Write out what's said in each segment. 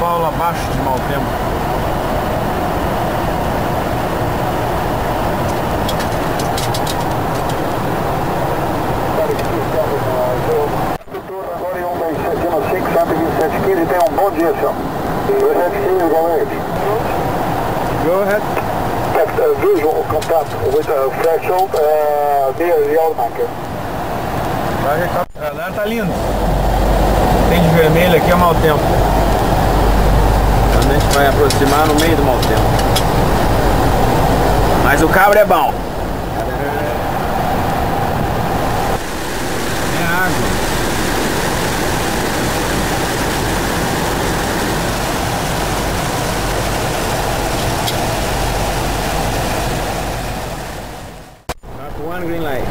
Paulo abaixo de mau tempo. Agora em 127 no 5, 12715, tem um bom dia, senhor. 275, go ahead. Go ahead. Visual contact with a threshold near the automaker. Vai recapturar. O radar tá lindo. Tem de vermelho aqui é mau tempo. Então a gente vai aproximar no meio do mau tempo. Mas o cabra é bom. É água. One green lights.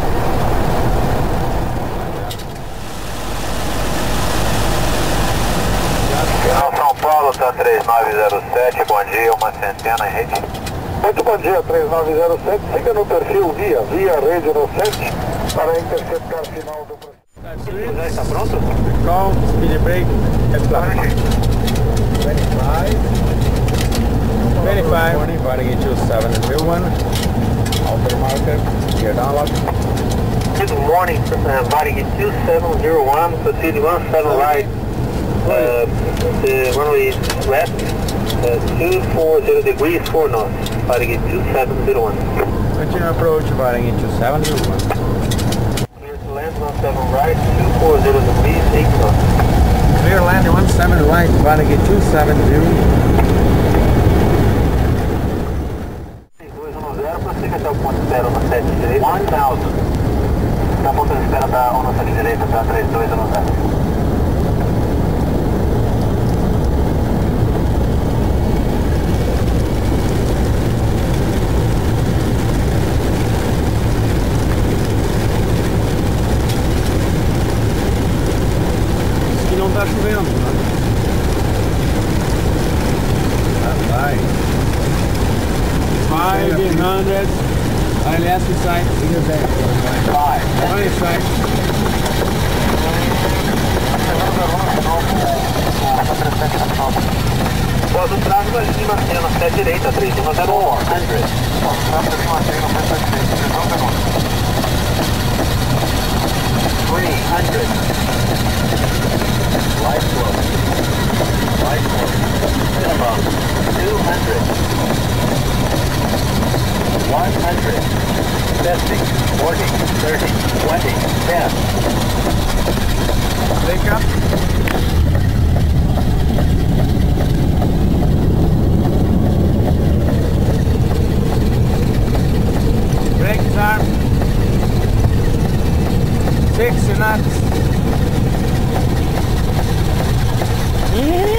Final São Paulo, tá 3907, bom dia, uma centena em rede. Muito bom dia, 3907, siga no perfil via rede no 7 para interceptar final do processo. Já está pronto? Call, speed break, head flash. 25, running into 701, outer marker, gear downlock. Good morning, Varig 2701, proceed 17 right, the runway west, 240 degrees 4 knots, Varig 2701. Continue approach, running into 701. Clear to land 17 right, 240 degrees 8 knots. Clear land 17 right, running 270. 210, prossiga até o ponto de espera na 7 direita. 1000. Até o ponto de espera da nossa direita, tá 3210. Diz que não tá chovendo, né? Vai. 500. Olha, left side. 20 side. Pós o tráfego a gente mantém na 7 direita, 3101. 100. Pós o tráfego a gente mantém na 7 direita, 300. Light flow. Light flow. Above. 200. 100. Testing. 40. 30. 20. 10. Break up. Brakes arm. 6 knots.